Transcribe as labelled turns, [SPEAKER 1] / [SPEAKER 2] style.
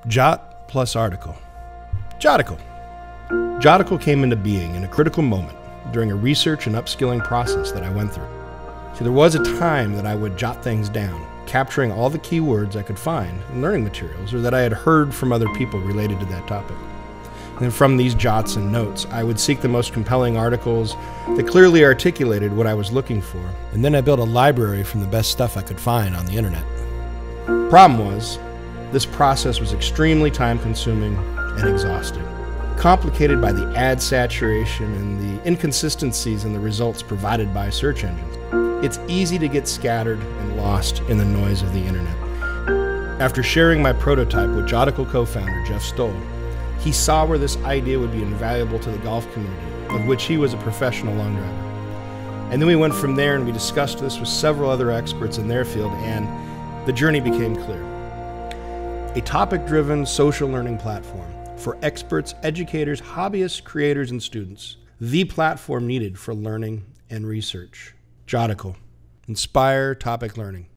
[SPEAKER 1] Jot plus article. Joticle. Joticle came into being in a critical moment during a research and upskilling process that I went through. See, there was a time that I would jot things down, capturing all the keywords I could find in learning materials or that I had heard from other people related to that topic. And then from these jots and notes, I would seek the most compelling articles that clearly articulated what I was looking for. And then I built a library from the best stuff I could find on the internet. Problem was, this process was extremely time-consuming and exhausting, complicated by the ad saturation and the inconsistencies in the results provided by search engines. It's easy to get scattered and lost in the noise of the internet. After sharing my prototype with Joticle co-founder Jeff Stoll, he saw where this idea would be invaluable to the golf community, of which he was a professional long driver. And then we went from there and we discussed this with several other experts in their field, and the journey became clear. A topic-driven social learning platform for experts, educators, hobbyists, creators, and students. The platform needed for learning and research. Joticle. Inspire topic learning.